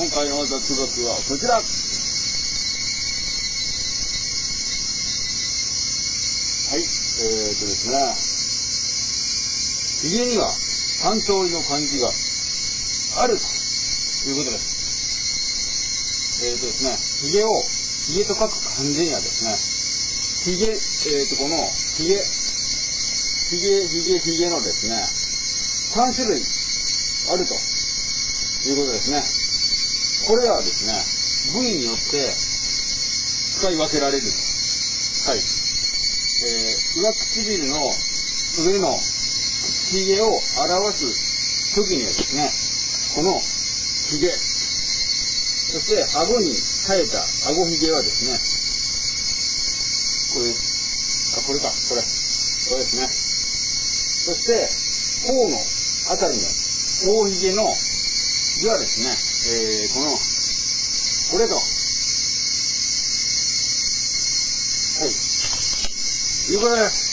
今回の雑学はこちら。はい、ですね。ひげには3通りの漢字があるということです。ですね、ひげと書く漢字にはですね、このひげのですね、3種類あるということですね。これらはですね、部位によって使い分けられると。はい。上唇の上の口ひげを表す時にはですね、このひげ、そして顎に生えた顎ひげはですね、これですね。そして頬のあたりの頬ひげの字はですね、これと、はい、いうことです。